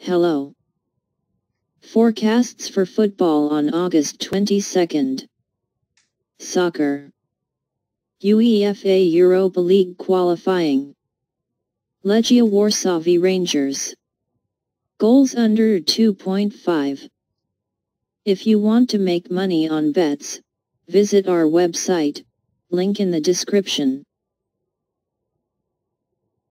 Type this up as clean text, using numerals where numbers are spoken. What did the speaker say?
Hello. Forecasts for football on August 22nd. Soccer. UEFA Europa League qualifying. Legia Warsaw v Rangers. Goals under 2.5. If you want to make money on bets, visit our website, link in the description.